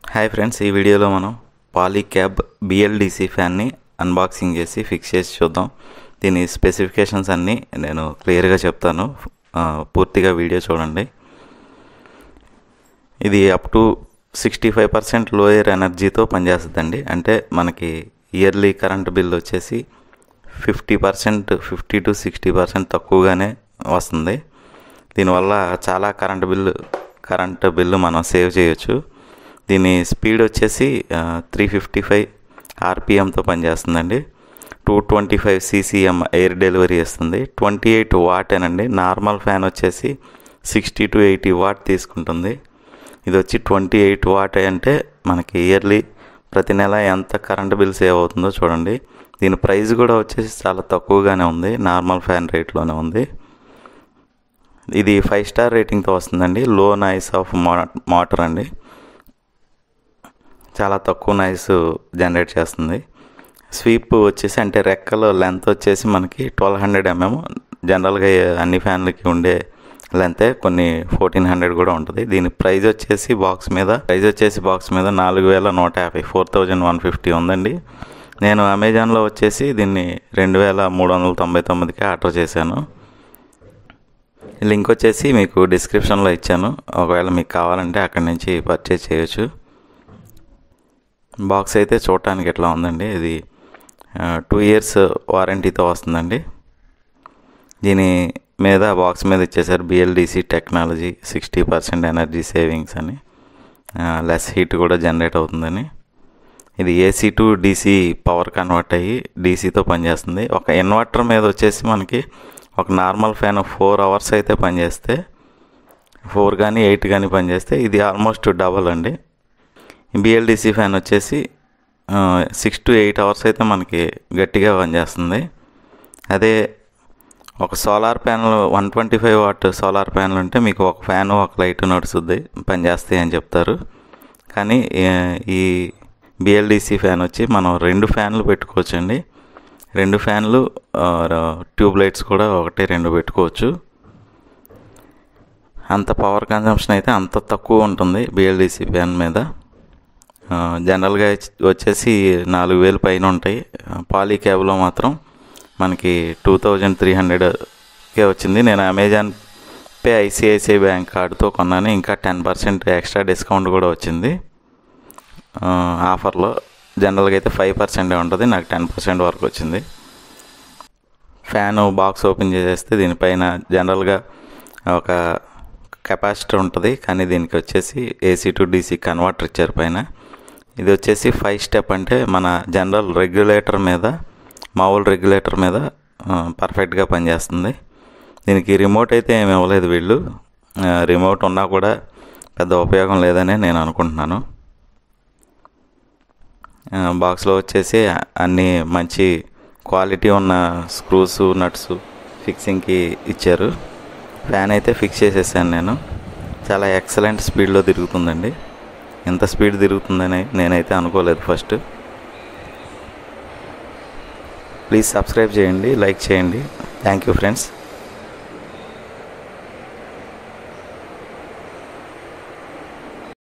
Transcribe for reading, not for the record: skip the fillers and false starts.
Hi friends, ఈ వీడియోలో మనం పాలీక్యాబ్ BLDC ఫ్యాన్ని అన్బాక్సింగ్ చేసి ఫిక్స్ చేసి చూద్దాం. దీని స్పెసిఫికేషన్స్ అన్నీ నేను క్లియర్గా చెప్తాను, పూర్తిగా వీడియో చూడండి. ఇది అప్ టు 65% లోయర్ ఎనర్జీతో పనిచేస్తుందండి. అంటే మనకి ఇయర్లీ కరెంట్ బిల్ వచ్చేసి 50% to 60% తక్కువగానే వస్తుంది. దీనివల్ల చాలా కరెంటు బిల్లు మనం సేవ్ చేయొచ్చు. దీని స్పీడ్ వచ్చేసి 355 RPMతో పనిచేస్తుందండి. 225 CCM ఎయిర్ డెలివరీ ఇస్తుంది. 28 వాట్ అండి. నార్మల్ ఫ్యాన్ వచ్చేసి 60 to 80 వాట్ తీసుకుంటుంది. ఇది వచ్చి 28 వాట్ అంటే మనకి ఇయర్లీ ప్రతి నెల ఎంత కరెంట్ బిల్ సేవ్ అవుతుందో చూడండి. దీని ప్రైస్ కూడా వచ్చేసి చాలా తక్కువగానే ఉంది, నార్మల్ ఫ్యాన్ రేట్లోనే ఉంది. ఇది 5 స్టార్ రేటింగ్తో వస్తుందండి. లో నాయిస్ ఆఫ్ మోటార్ అండి, చాలా తక్కువ నాయిస్ జనరేట్ చేస్తుంది. స్వీప్ వచ్చేసి అంటే రెక్కల లెంత్ వచ్చేసి మనకి 1200 mm. జనరల్గా అన్ని ఫ్యాన్లకి ఉండే లెంతే, కొన్ని 1400 కూడా ఉంటుంది. దీని ప్రైస్ వచ్చేసి బాక్స్ మీద 4150, 4150 ఉందండి. నేను అమెజాన్లో వచ్చేసి దీన్ని 2399కి ఆర్డర్ చేశాను. లింక్ వచ్చేసి మీకు డిస్క్రిప్షన్లో ఇచ్చాను, ఒకవేళ మీకు కావాలంటే అక్కడి నుంచి పర్చేజ్ చేయొచ్చు. బాక్స్ అయితే చూడటానికి ఎట్లా ఉందండి. ఇది 2 years వారంటీతో వస్తుందండి. దీని మీద బాక్స్ మీద ఇచ్చేసారు BLDC టెక్నాలజీ, 60% ఎనర్జీ సేవింగ్స్ అని, లెస్ హీట్ కూడా జనరేట్ అవుతుందని. ఇది AC to DC power convert అయ్యి DCతో పనిచేస్తుంది. ఒక ఇన్వర్టర్ మీద వచ్చేసి మనకి ఒక నార్మల్ ఫ్యాన్ 4 hours అయితే పనిచేస్తే, 4 కానీ 8 కానీ పనిచేస్తే, ఇది ఆల్మోస్ట్ డబల్ అండి. BLDC ఫ్యాన్ వచ్చేసి 6 to 8 hours అయితే మనకి గట్టిగా పనిచేస్తుంది. అదే ఒక solar panel 125 watt solar panel ఉంటే మీకు ఒక ఫ్యాను ఒక లైట్ నడుస్తుంది, పనిచేస్తాయి అని చెప్తారు. కానీ ఈ BLDC ఫ్యాన్ వచ్చి మనం 2 ఫ్యాన్లు పెట్టుకోవచ్చండి. 2 ఫ్యాన్లు, ట్యూబ్ లైట్స్ కూడా 1-2 పెట్టుకోవచ్చు. అంత పవర్ కన్జంప్షన్ అయితే అంత తక్కువ ఉంటుంది BLDC ఫ్యాన్ మీద. జనరల్గా వచ్చేసి 4000 పైన ఉంటాయి. పాలీక్యాబ్లో మాత్రం మనకి 2300కే వచ్చింది. నేను అమెజాన్ పే ICICI బ్యాంక్ కార్డుతో కొన్నాను. ఇంకా 10% ఎక్స్ట్రా డిస్కౌంట్ కూడా వచ్చింది ఆఫర్లో. జనరల్గా అయితే 5% ఉంటుంది, నాకు 10% వరకు వచ్చింది. ఫ్యాను బాక్స్ ఓపెన్ చేసేస్తే దీనిపైన జనరల్గా ఒక కెపాసిటర్ ఉంటుంది, కానీ దీనికి వచ్చేసి AC to DC కన్వర్టర్ ఇచ్చారు పైన. ఇది వచ్చేసి 5 స్టెప్, అంటే మన జనరల్ రెగ్యులేటర్ మీద, మామూలు రెగ్యులేటర్ మీద పర్ఫెక్ట్గా పనిచేస్తుంది. దీనికి రిమోట్ అయితే ఏమి ఇవ్వలేదు వీళ్ళు. రిమోట్ ఉన్నా కూడా పెద్ద ఉపయోగం లేదని నేను అనుకుంటున్నాను. బాక్స్లో వచ్చేసి అన్నీ మంచి క్వాలిటీ ఉన్న స్క్రూస్, నట్స్ ఫిక్సింగ్కి ఇచ్చారు. ఫ్యాన్ అయితే ఫిక్స్ చేసేసాను నేను. చాలా ఎక్సలెంట్ స్పీడ్లో తిరుగుతుందండి. ఎంత స్పీడ్ తిరుగుతుందని నేనైతే అనుకోలేదు ఫస్ట్. ప్లీజ్ సబ్స్క్రైబ్ చేయండి, లైక్ చేయండి. Thank you friends.